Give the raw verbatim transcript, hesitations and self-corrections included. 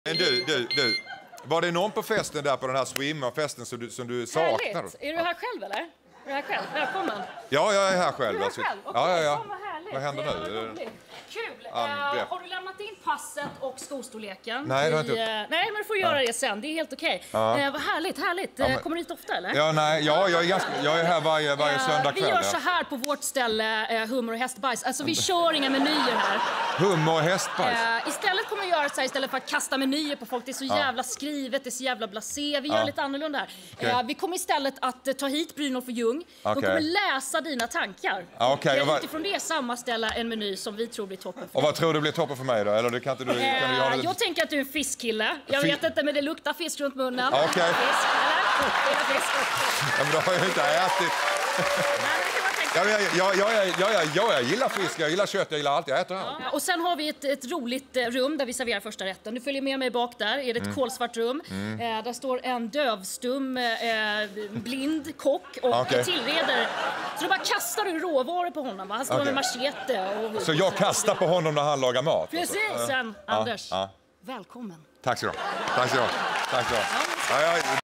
Men du, du, du. Var det någon på festen där på den här swimmerfesten som du, som du saknar? Härligt. Är du här själv eller? Är du här själv? Välkommen. Ja, jag är här själv. Du är här alltså. själv? Okay. Ja, ja, ja. Vad härligt. Vad händer det nu? Roligt. Kul. Um, uh, yeah. har du lämnat in passet och skostorleken? Nej, det har I, jag inte. uh, nej, men du får göra ja. det sen. Det är helt okej. Okay. Ja. Uh, vad härligt, härligt. Ja, men... Kommer du hit ofta eller? Ja, nej. Ja, jag är, ganska, jag är här varje, varje uh, söndag kväll. Vi gör ja. så här på vårt ställe, uh, hummer och hästbajs. Alltså vi kör inga menyer här. Hummer och hästbajs? Uh, istället kommer vi göra så här istället för att kasta menyer på folk. Det är så ja. jävla skrivet, det är så jävla blasé. Vi gör ja. lite annorlunda här. Okay. Uh, vi kommer istället att uh, ta hit Brynolf och Ljung. Okay. De kommer läsa dina tankar. Okay. Och utifrån det sammanställa en meny som vi tror blir toppen för Och vad tror du blir toppen för mig då? Eller du kan inte, du, kan du göra det? Jag tänker att du är en fiskkille. Jag Fi vet inte, men det luktar fisk runt munnen. Okej. Okay. Fisk, eller? Fisk. Ja, men då har jag inte ätit. Ja, jag, jag, jag, jag, jag, jag, jag gillar fisk, jag gillar kött, jag gillar allt, jag äter allt. Ja, och sen har vi ett, ett roligt rum där vi serverar första rätten. Du följer med mig bak där, är det ett mm. kolsvart rum. Mm. Eh, där står en dövstum, eh, blind kock och okay. tillreder. Så du bara kastar du råvaror på honom, va? Han står okay. med machete. Och, så jag kastar på honom när han lagar mat? Precis, sen, ja. Anders. Ja. Välkommen. Tack så du ha. Tack så du ha. Tack så du ha. Ja, ja.